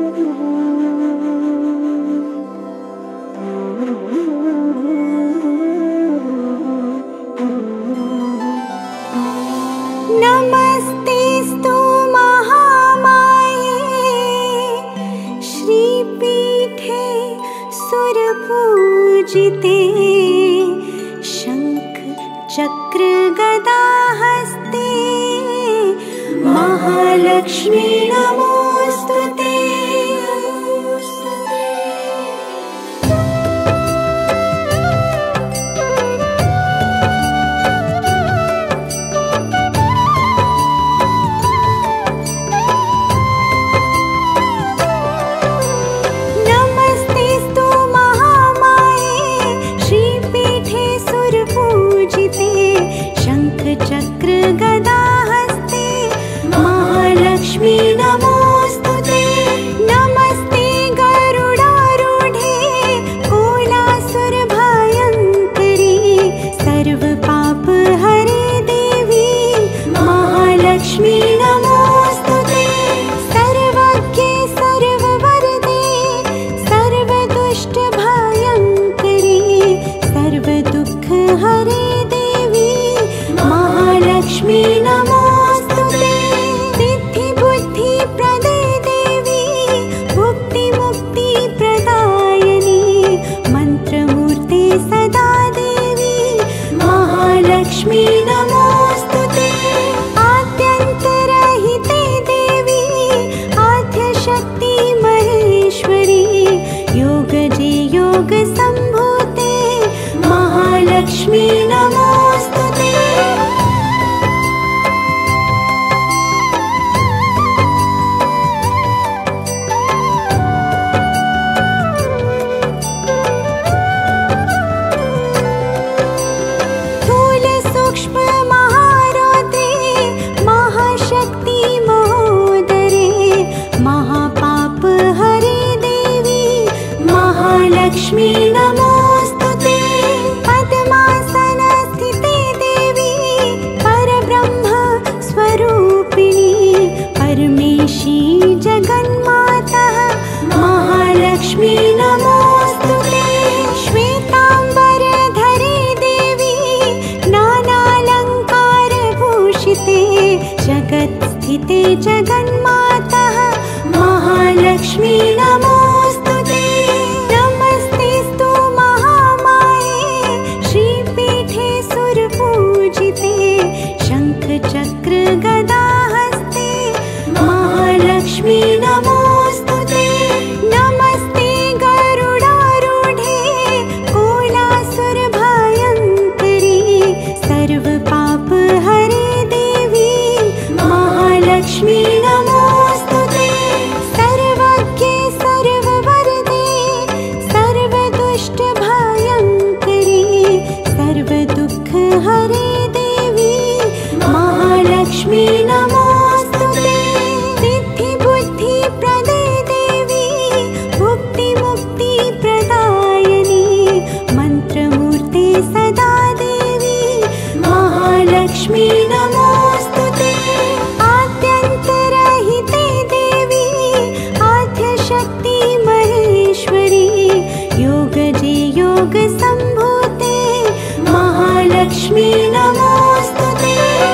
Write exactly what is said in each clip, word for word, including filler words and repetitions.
नमस्तेस्तु महामाये श्रीपीठे सुरपूजिते शंख चक्र गदा हस्ते महालक्ष्मी नमोस्तुते। चक्र गदा हस्ते महालक्ष्मी नमोस्तुते। नमस्ते गरुडारूढे कोलासुर भयंकरी सर्व पाप हरे देवी महालक्ष्मी नमोस्तुते। सर्वज्ञे सर्ववरदे सर्वदुष्ट भयंकरी सर्व दुख हरे महालक्ष्मी नमोस्तुते। सिद्धि बुद्धि प्रदे देवी भुक्ति मुक्ति प्रदायिनी मंत्रमूर्ते सदा देवी महालक्ष्मी नमोस्तुते। आद्यन्तरहिते देवी आद्यशक्ति महेश्वरी योगजे योग संभूते महालक्ष्मी नमोस्तुते। लक्ष्मी नमोस्तुते। पद्मासन स्थिते देवी परब्रह्म स्वरूपिणी परमेशी जगन्माता महालक्ष्मी नमोस्तुते। श्वेतांबर धरे देवी नानालंकार भूषिते जगत् स्थिते जगन्माता महालक्ष्मी नमोस्तुते। शंख चक्र गदा हस्ते महालक्ष्मी नमोस्तुते। नमस्ते गरुडारूढे कोलासुर भयंकरी सर्व पाप हरे देवी महालक्ष्मी नमोस्तुते। सर्वज्ञे सर्ववरदे सर्वदुष्ट भयंकरी सर्व दुख हरे महालक्ष्मी नमोस्तुते। सिद्धि बुद्धि प्रदे देवी भुक्ति मुक्ति प्रदायिनी मंत्रमूर्ते सदा देवी महालक्ष्मी नमोस्तुते। आद्यन्तरहिते देवी आद्यशक्ति महेश्वरी योगजे योग संभूते महालक्ष्मी नमोस्तुते।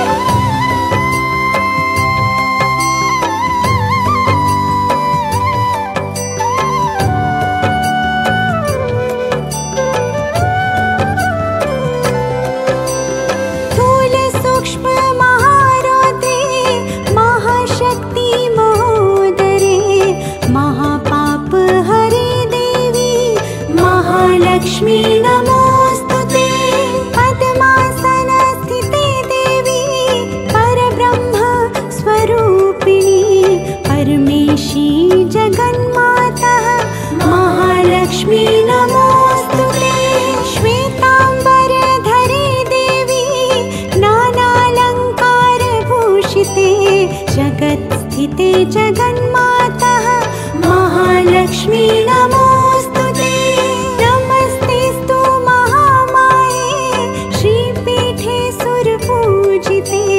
लक्ष्मी नमोस्तुते। पद्मासन स्थिते देवी परब्रह्म स्वरूपिणी परमेशी जगन्माता महालक्ष्मी नमोस्तुते। श्वेतांबर धरे देवी नानालंकार भूषिते जगत् स्थिते जगन्माता महालक्ष्मी नमोस्तुते।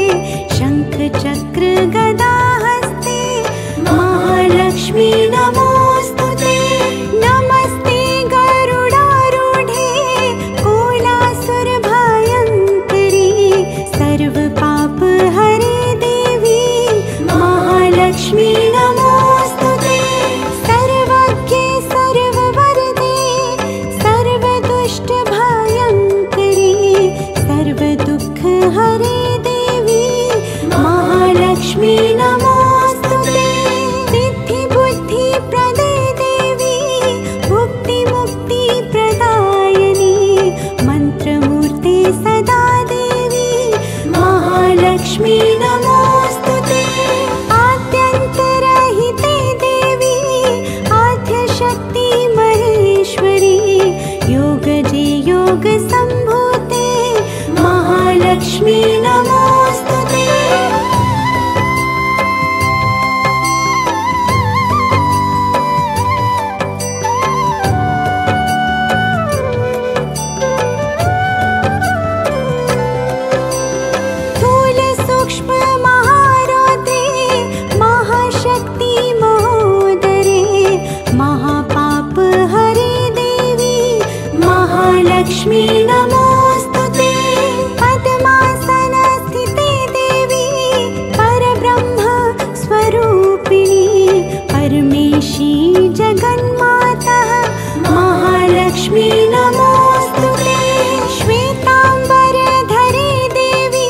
शंख चक्र गदा हस्ते महालक्ष्मी नमो महालक्ष्मी नमोस्तुते। पद्मासनस्थिते देवी परब्रह्म स्वरूपिणी परमेशी जगन्माता महालक्ष्मी नमोस्तुते। श्वेतांबरधरे देवी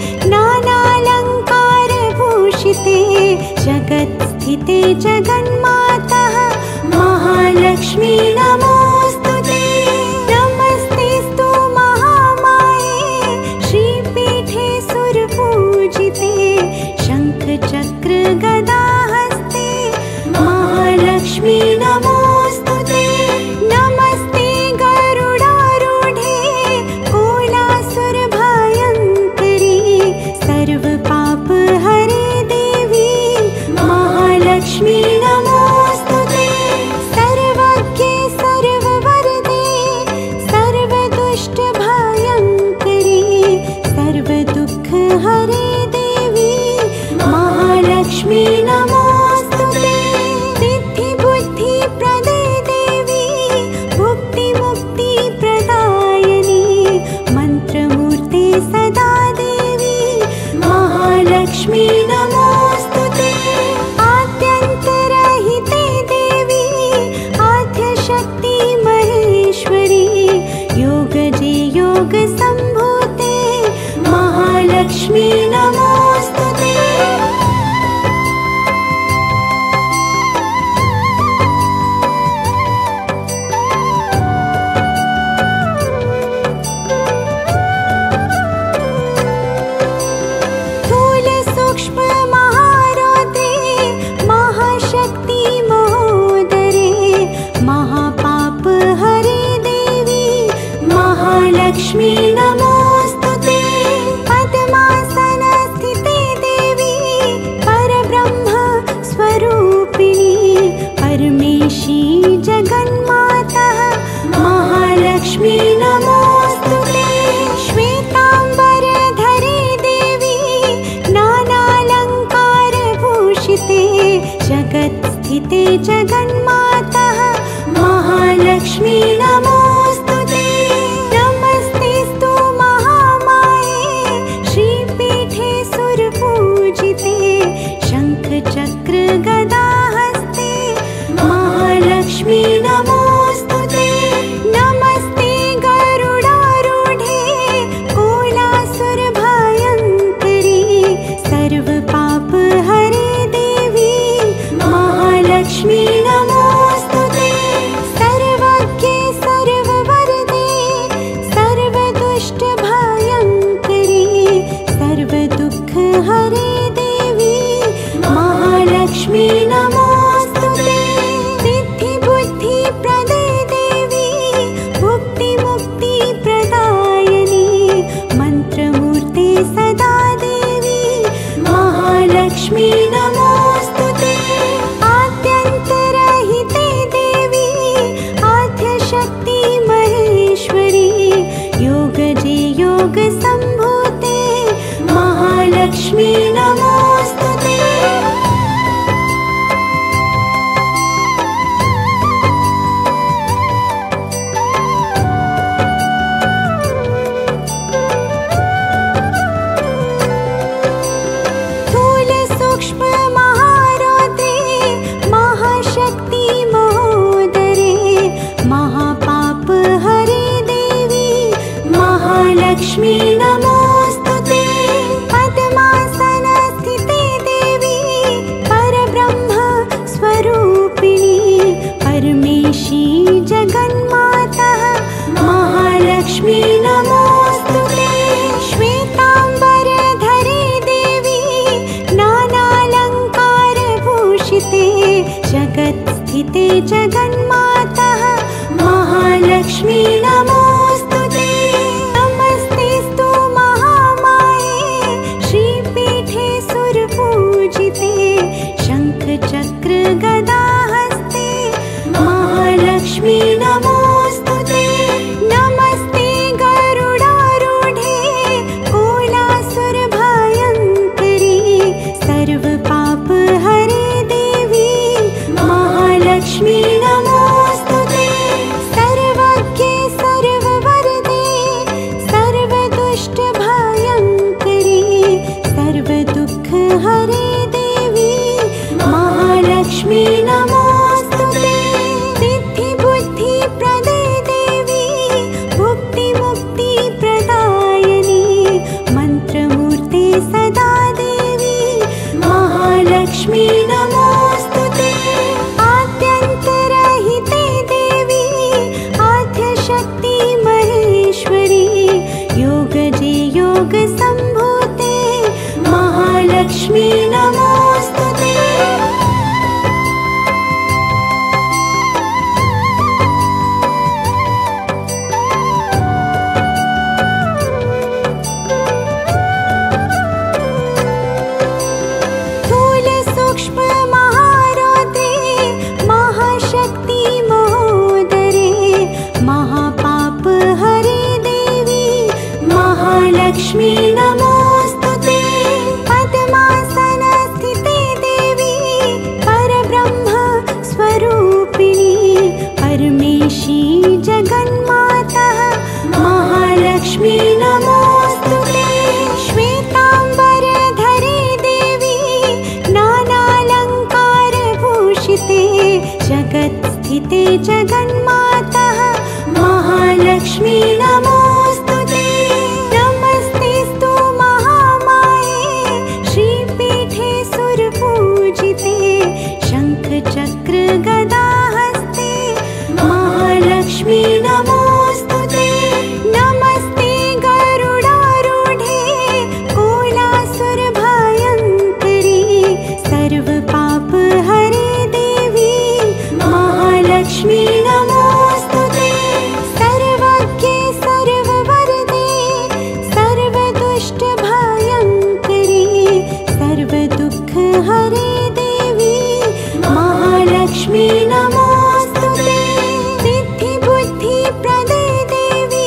नानालंकारभूषिते जगत्स्थिते जगन्माता महालक्ष्मी नमोस्तुते। नमस्तेस्तु महामाये श्रीपीठे सुरपूजिते शंखचक्र गदाहस्ते महालक्ष्मी नमोस्तुते। नमस्ते गरुडारूढे कोलासुरभयङ्करी सर्वपापहरे देवी महालक्ष्मी नमोस्तुते। सर्वज्ञे सर्ववरदे सर्वदुष्टभयङ्करी सर्वदुःखहरे देवी महालक्ष्मी नमोस्तुते। सिद्धिबुद्धिप्रदे देवी भुक्तिमुक्तिप्रदायिनी मन्त्रमूर्ते सदा देवी महालक्ष्मी नमोस्तुते। आद्यन्तरहिते देवी आद्यशक्ति महेश्वरी योगजे योगसम्भूते महालक्ष्मी नमोस्तुते। स्थूल सूक्ष्म महारौद्रे महाशक्ति महोदरे महापाप हरे देवी महालक्ष्मी नमोस्तुते। पद्मासनस्थिते देवी परब्रह्म स्वरूपिणी परमेशी जगन्माता महालक्ष्मी नमोस्तुते। श्वेतांबरधरे देवी नानालंकारभूषिते जगत्स्थिते जगन्माता महालक्ष्मी नमोस्तुते। नमस्तेस्तु महामाये श्रीपीठे सुरपूजिते शंखचक्र गदाहस्ते महालक्ष्मी नमोस्तुते। नमस्ते गरुडारूढे कोलासुरभयङ्करी सर्वपापहरे देवी महालक्ष्मी नमोस्तुते। सर्वज्ञे सर्ववरदे सर्वदुष्टभयङ्करी सर्वदुःखहरे देवी महालक्ष्मी नमोस्तुते। सिद्धिबुद्धिप्रदे देवी भुक्तिमुक्तिप्रदायिनी मन्त्रमूर्ते सदा देवी महालक्ष्मी नमोस्तुते। आद्यन्तरहिते देवी आद्यशक्ति महेश्वरी योगजे योगसम्भूते महालक्ष्मी नमोस्तुते। स्थूल सूक्ष्म महारौद्रे महाशक्ति महोदरे महापाप हरे देवी महालक्ष्मी नमोस्तुते। पद्मासनस्थिते देवी परब्रह्म स्वरूपिणी परमेशी जगन्माता महालक्ष्मी नमोस्तुते। श्वेतांबरधरे देवी नानालंकारभूषिते जगत्स्थिते जगन्माता महालक्ष्मी नमोस्तुते। नमस्तेस्तु महामाये श्रीपीठे सुरपूजिते शंखचक्र गदाहस्ते महालक्ष्मी नमोस्तुते। नमस्ते गरुडारूढे कोलासुरभयङ्करी सर्वपापहरे देवी महालक्ष्मी नमोस्तुते। सर्वज्ञे सर्ववरदे महालक्ष्मी नमोऽस्तुते। पद्मासनस्थिते देवी परब्रह्म स्वरूपिणी परमेशी जगन्मातः महालक्ष्मी नमोऽस्तुते। श्वेताम्बरधरे देवी नानालङ्कारभूषिते जगत्स्थिते जगन्मातः महालक्ष्मी नमोऽस्तुते। नमस्तेऽस्तु महामाये श्रीपीठे सुरपूजिते शङ्खचक्र गदाहस्ते महालक्ष्मी नमोऽस्तुते। नमस्ते गरुडारूढे कोलासुरभयङ्करी सर्वपापहरे देवी महालक्ष्मी नमोऽस्तुते। सर्वज्ञे सर्ववरदे सर्वदुष्टभयङ्करी सर्वदुःखहरे देवी महालक्ष्मी नमोऽस्तुते। सिद्धिबुद्धिप्रदे देवी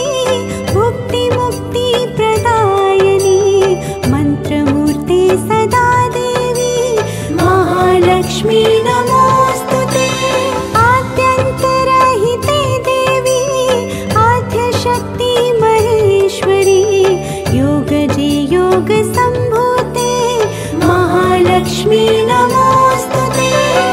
मुक्तिमुक्तिप्रदायिनी मन्त्रमूर्ते सदा देवी महालक्ष्मी नमोऽस्तुते। आद्यन्तरहिते देवी आद्यशक्ति महेश्वरी योगजे योगसम्भूते महालक्ष्मी नमोऽस्तुते।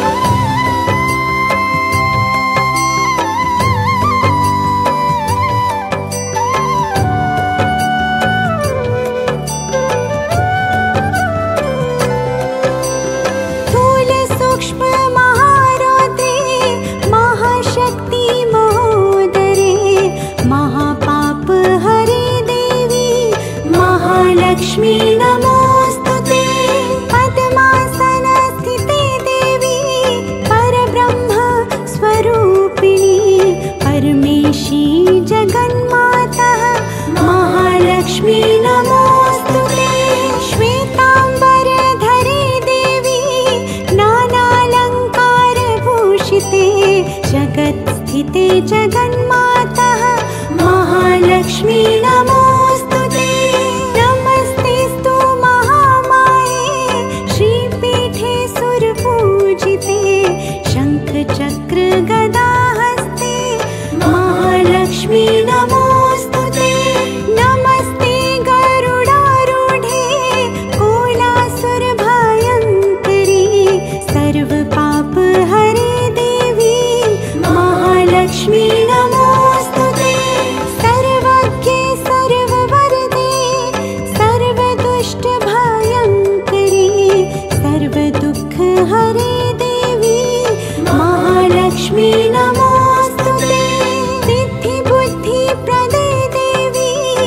स्थूलसूक्ष्म महारौद्रे महाशक्ति महोदरे महापापहरे देवी महालक्ष्मी नमोऽस्तुते। पद्मासनस्थिते देवी परब्रह्म स्वरूपिणी परमेशी जगन्मातः महालक्ष्मी नमोऽस्तुते। श्वेताम्बरधरे देवी नानालङ्कारभूषिते जगत्स्थिते जगन्मातः महालक्ष्मी नमोऽस्तुते। नमस्तेऽस्तु महामाये श्रीपीठे सुरपूजिते शङ्खचक्र गदाहस्ते महालक्ष्मी नमोऽस्तुते। नमस्ते गरुडारूढे कोलासुरभयङ्करी सर्वपापहरे देवी महालक्ष्मी नमोऽस्तुते। सर्वज्ञे सर्ववरदे सर्वदुष्टभयङ्करी सर्वदुःखहरे देवी महालक्ष्मी नमोऽस्तुते। सिद्धिबुद्धिप्रदे देवी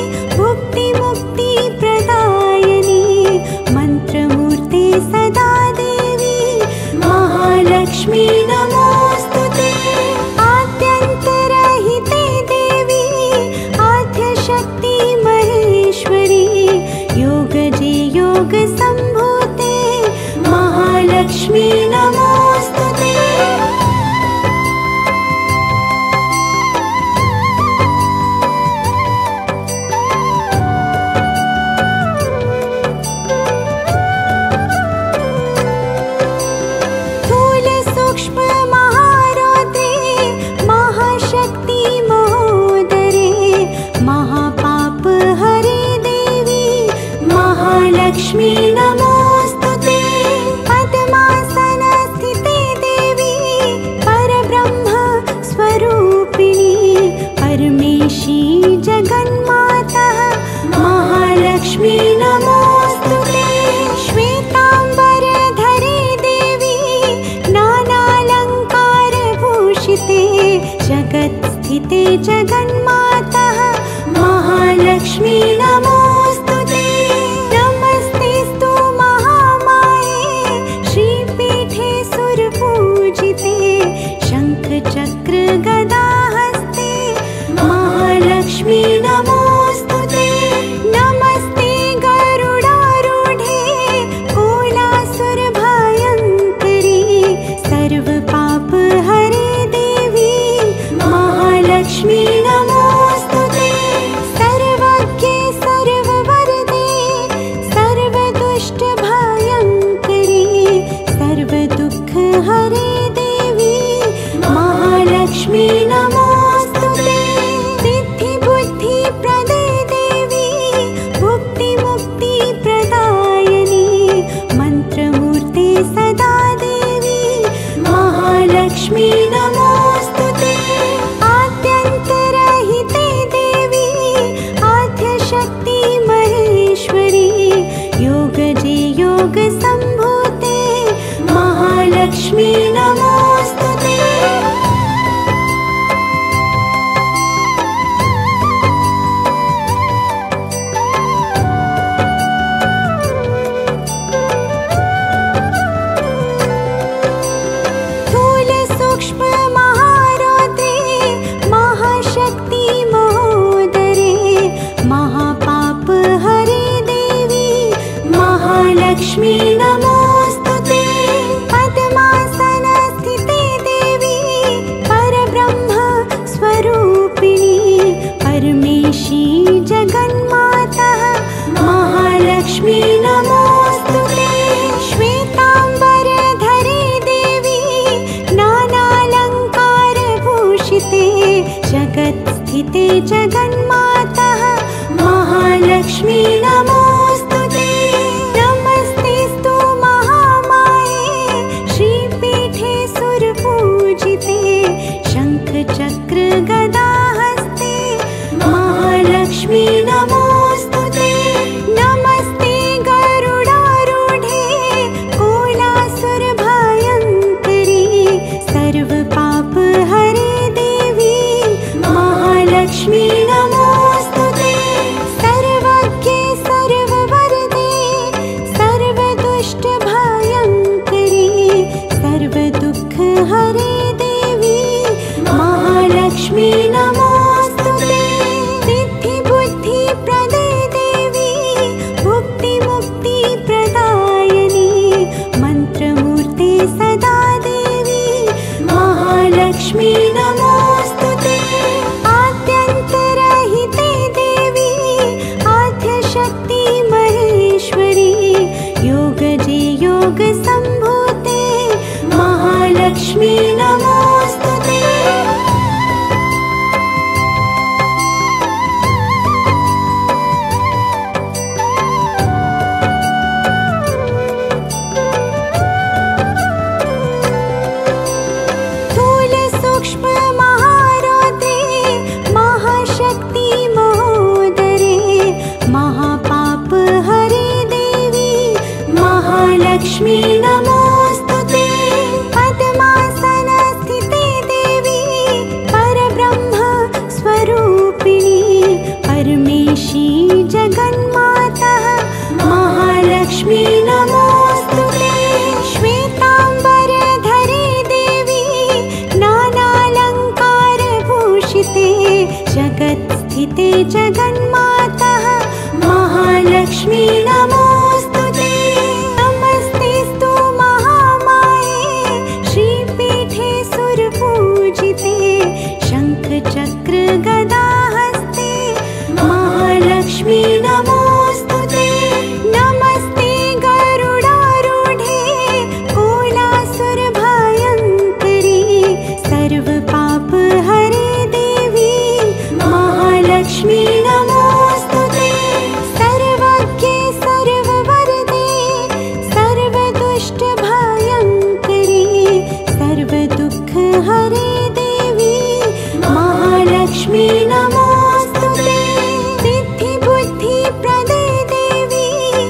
मुक्तिमुक्तिप्रदायिनी मन्त्रमूर्ते सदा देवी महालक्ष्मी नमोऽस्तुते। आद्यन्तरहिते देवी आद्यशक्ति महेश्वरी योगजे योगसम्भूते महालक्ष्मी नमोऽस्तुते। स्थूलसूक्ष्म महारौद्रे महाशक्ति महोदरे महापापहरे देवी महालक्ष्मी नमोऽस्तुते। पद्मासनस्थिते देवी परब्रह्म स्वरूपिणी परमेशी जगन्मातः महालक्ष्मी नमोऽस्तुते। श्वेताम्बरधरे देवी नानालङ्कारभूषिते जगत्स्थिते जगन्मातः महालक्ष्मी नमोऽस्तुते। नमस्तेऽस्तु महामाये श्रीपीठे सुरपूजिते शङ्खचक्र गदाहस्ते महालक्ष्मी नमोऽस्तुते। नमस्ते गरुडारूढे कोलासुरभयङ्करी सर्वपापहरे देवी महालक्ष्मी नमोऽस्तुते। सर्वज्ञे सर्ववरदे महालक्ष्मी नमोस्तुते। सिद्धिबुद्धिप्रदे देवी भुक्तिमुक्तिप्रदायिनी मन्त्रमूर्ते सदा देवी महालक्ष्मी नमोस्तुते। आद्यन्तरहिते देवी आद्यशक्ति महेश्वरी योगजे योगसम्भूते महालक्ष्मी नमोस्तुते। स्थूल सूक्ष्म महारौद्रे महाशक्ति महोदरे महापाप हरे देवी महालक्ष्मी नमोस्तुते। पद्मासन स्थिते देवी परब्रह्म स्वरूपिणी परमेशी जगन्माता महालक्ष्मी नमोस्तुते। श्वेतांबरधरे देवी नानालङ्कारभूषिते जगत्स्थिते जगन्माता महालक्ष्मी नमोस्तुते। नमस्तेस्तु महामाये श्रीपीठे सुरपूजिते शङ्खचक्र गदाहस्ते महालक्ष्मी नमोस्तुते। नमस्ते गरुडारूढे कोलासुरभयङ्करी सर्वपापहरे देवी महालक्ष्मी नमोस्तुते। सर्वज्ञे सर्ववरदे सर्वदुष्टभयङ्करी सर्वदुःखहरे देवी महालक्ष्मी नमोस्तुते। सिद्धिबुद्धिप्रदे देवी भुक्तिमुक्तिप्रदायिनी मन्त्रमूर्ते सदा देवी महालक्ष्मी नमोस्तुते। आद्यन्तरहिते देवी आद्यशक्ति महेश्वरी योगजे योगसम्भूते महालक्ष्मी नमोस्तुते। स्थूल सूक्ष्म महारौद्रे महाशक्ति महोदरे महापाप हरे देवी महालक्ष्मी नमोस्तुते। पद्मासन स्थिते देवी परब्रह्म स्वरूपिणी परमेशी जगन्माता महालक्ष्मी नमोस्तुते। श्वेतांबरधरे देवी नानालङ्कारभूषिते जगत्स्थिते जगन्माता महालक्ष्मी नमोस्तुते। नमस्तेस्तु महामाये श्रीपीठे सुरपूजिते शङ्खचक्र गदाहस्ते महालक्ष्मी नमोस्तुते। नमस्ते गरुडारूढे कोलासुरभयङ्करी सर्वपापहरे देवी महालक्ष्मी नमोस्तुते। सर्वज्ञे सर्ववरदे सर्वदुष्टभयङ्करी सर्वदुःखहरे देवी महालक्ष्मी नमोस्तुते। सिद्धिबुद्धिप्रदे देवी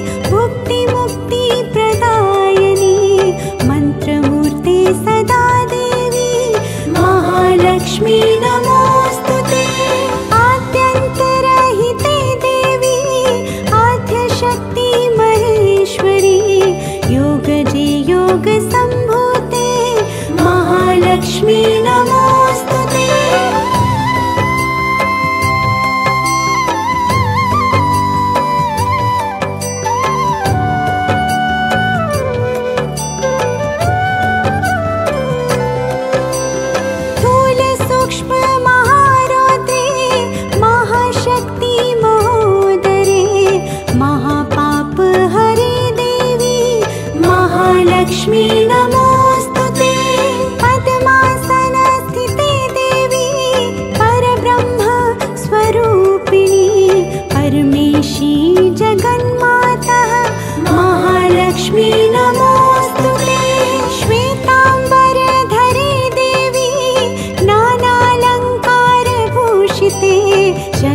भुक्तिमुक्तिप्रदायिनी मन्त्रमूर्ते सदा देवी महालक्ष्मी नमोस्तुते। आद्यन्तरहिते देवी आद्यशक्ति महेश्वरी योगजे योगसम्भूते महालक्ष्मी नमोस्तुते। स्थूल सूक्ष्म महारौद्रे महाशक्ति महोदरे महापाप हरे देवी महालक्ष्मी नमोस्तुते। पद्मासन स्थिते देवी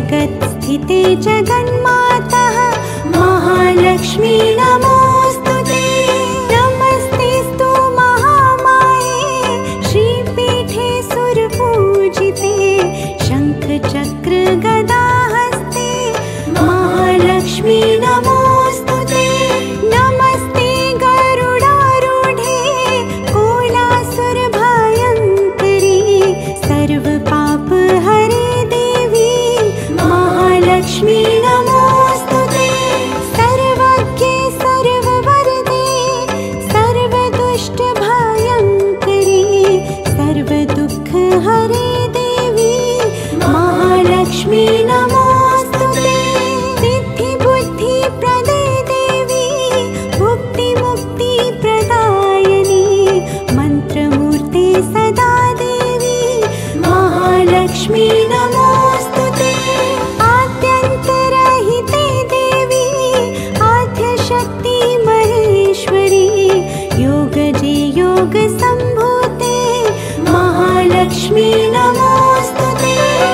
जगत्स्थिते जगन्मातः महालक्ष्मी नमोऽस्तुते। नमस्तेऽस्तु महामाये श्रीपीठे सुरपूजिते शङ्ख चक्र गदाहस्ते महालक्ष्मी नमोऽस्तुते। नमस्ते गरुडारूढे कोलासुरभयङ्करी सर्वपापहरे देवी महालक्ष्मी नमोऽस्तुते। सर्वज्ञे सर्ववरदे सर्वदुष्टभयङ्करी सर्वदुःखहरे देवी महालक्ष्मी नमोऽस्तुते। सिद्धिबुद्धिप्रदे देवी भुक्तिमुक्तिप्रदायिनी मन्त्रमूर्ते सदा देवी महालक्ष्मी नमोऽस्तुते। आद्यन्तरहिते देवी आद्यशक्ति महेश्वरी योगजे योगसम्भूते महालक्ष्मी नमोऽस्तुते।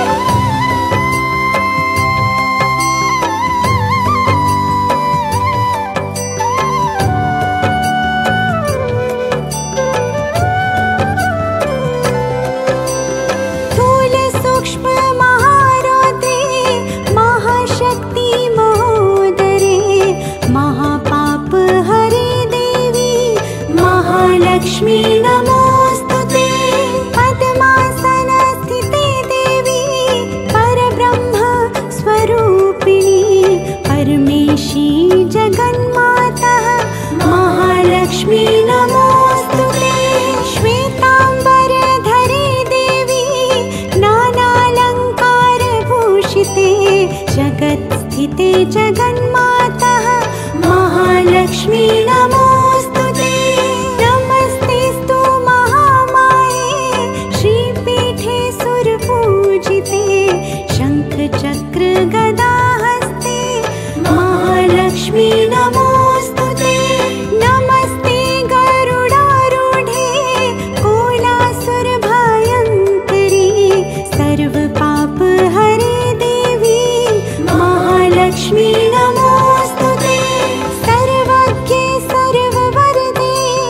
महारौद्रे महाशक्ति महोदरे महापापहरे देवी महालक्ष्मी नमोऽस्तुते। पद्मासनस्थिते देवी परब्रह्म स्वरूपिणी परमेशी जगन्मातः महालक्ष्मी नमोऽस्तुते। श्वेताम्बरधरे देवी नानालङ्कारभूषिते जगत्स्थिते जगन्मातः महालक्ष्मी नमोऽस्तुते। नमस्तेऽस्तु महामाये श्रीपीठे सुरपूजिते शङ्ख चक्र गदाहस्ते महालक्ष्मी नमोऽस्तुते। नमस्ते गरुडारूढे कोलासुरभयङ्करी सर्वपापहरे देवी महालक्ष्मी नमोऽस्तुते। सर्वज्ञे सर्ववरदे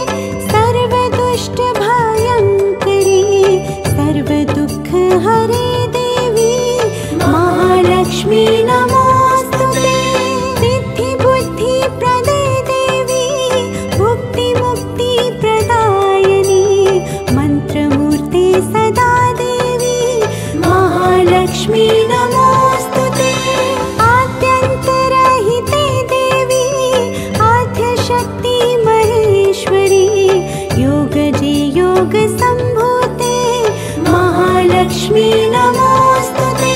सर्वदुष्टभयङ्करी सर्वदुःखहरे देवी महालक्ष्मी नमोऽस्तुते। सिद्धिबुद्धिप्रदे देवी भुक्तिमुक्तिप्रदायिनी मन्त्रमूर्ते सदा देवी महालक्ष्मी नमोऽस्तुते। आद्यन्तरहिते देवी आद्यशक्ति महेश्वरी योगजे योगसम्भूते महालक्ष्मी नमोऽस्तुते।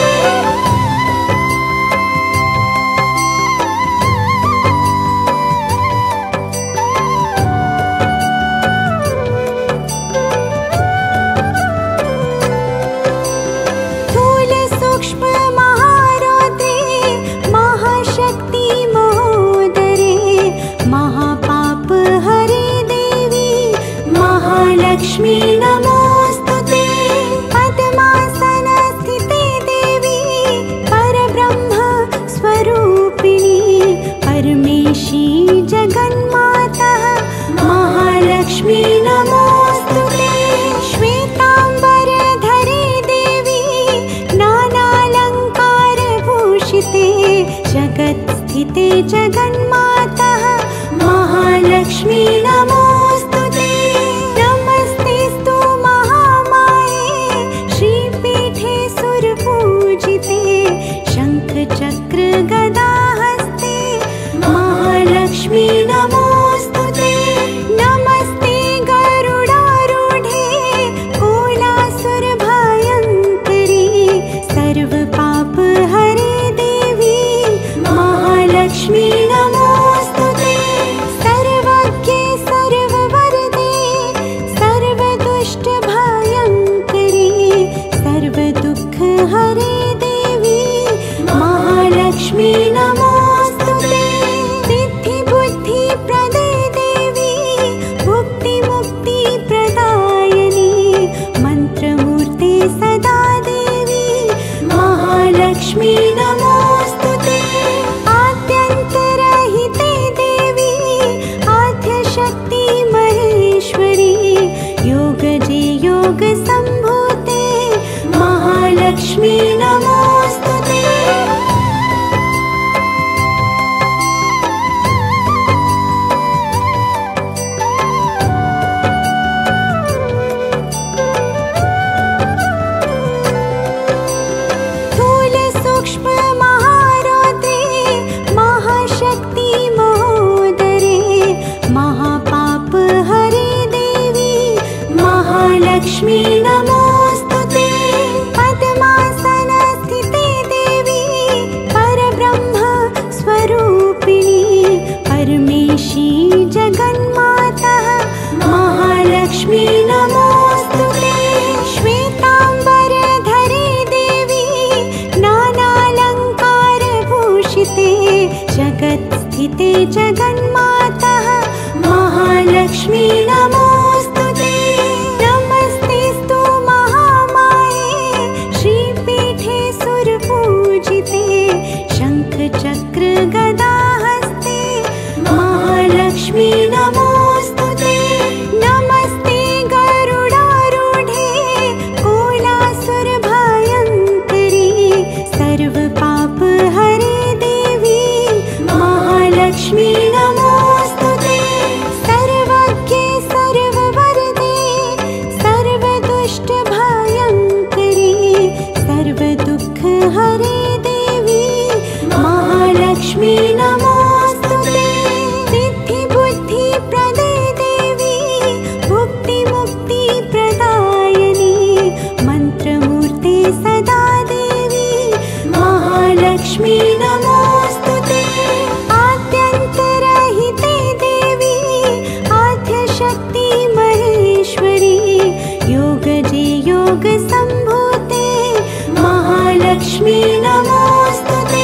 महारौद्रे महाशक्ति महोदरे महापापहरे देवी महालक्ष्मी नमोऽस्तुते। पद्मासनस्थिते देवी परब्रह्म स्वरूपिणी परमेशी जगन्मातः महालक्ष्मी नमोऽस्तुते। श्वेताम्बरधरे देवी नानालङ्कारभूषिते जगत्स्थिते जगन्मातः महालक्ष्मी नमोऽस्तुते। नमस्तेऽस्तु महामाये श्रीपीठे सुरपूजिते शङ्ख चक्र गदाहस्ते महालक्ष्मी नमोऽस्तुते। नमस्ते गरुडारूढे कोलासुरभयङ्करी सर्वपापहरे देवी महालक्ष्मी नमोऽस्तुते। महालक्ष्मी नमोऽस्तुते। पद्मासनस्थिते देवी परब्रह्म स्वरूपिणी परमेशी जगन्मातः महालक्ष्मी नमोऽस्तुते। श्वेताम्बरधरे देवी नानालङ्कारभूषिते जगत्स्थिते जगन्मातः महालक्ष्मी नमोऽस्तुते। नमस्तेऽस्तु महामाये श्रीपीठे सुरपूजिते शङ्खचक्र गदाहस्ते महालक्ष्मी नमोऽस्तुते। नमस्ते गरुडारूढे कोलासुरभयङ्करी सर्वपापहरे देवी महालक्ष्मी नमोऽस्तुते। सर्वज्ञे सर्ववरदे सर्वदुष्टभयङ्करी सर्वदुःखहरे देवी महालक्ष्मी नमोऽस्तुते। सिद्धिबुद्धिप्रदे देवी मुक्तिमुक्तिप्रदायिनी मन्त्रमूर्ते सदा देवी महालक्ष्मी नमोऽस्तुते। आद्यन्तरहिते देवी आद्यशक्ति महेश्वरी योगजे योगसम्भूते महालक्ष्मी नमोऽस्तुते।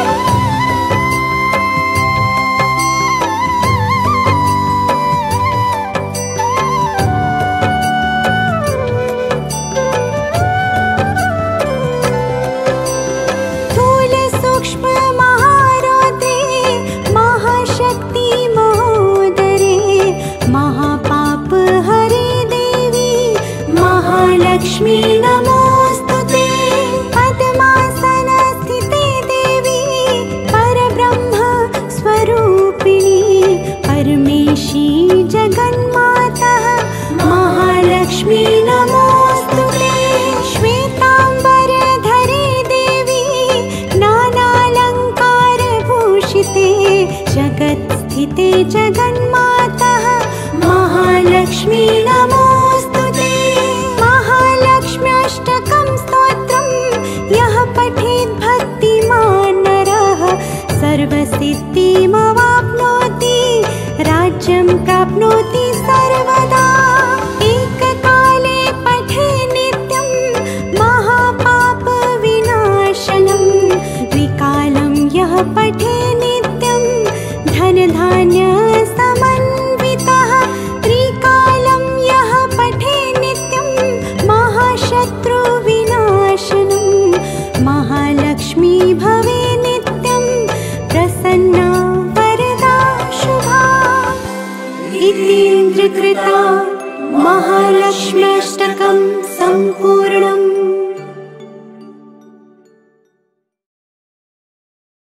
स्थूलसूक्ष्म महारौद्रे महाशक्ति महोदरे महापापहरे देवी महालक्ष्मी नमोऽस्तुते। पद्मासनस्थिते देवी परब्रह्म स्वरूपिणी परमेशी जगन्मातः महालक्ष्मी नमोऽस्तुते। श्वेताम्बरधरे देवी नानालङ्कारभूषिते जगत्स्थिते जगन्मातः महालक्ष्मी नमोऽस्तुते। महालक्ष्म्यष्टकं स्तोत्रं यः पठेत् भक्तिमान् नरः सर्वसिद्धिमवाप्नोति राज्यं प्राप्नोति सर्वदा। एककाले पठे नित्यं महापापविनाशनं द्विकालं यः पठे नित्यं धनधान्यसमन्वितः त्रिकालं यः पठे नित्यं महाशत्रुविनाशनं महालक्ष्मी भवे नित्यं प्रसन्ना वरदा शुभा। इतीन्द्रकृता महालक्ष्म्यष्टकं सम्पूर्णम्।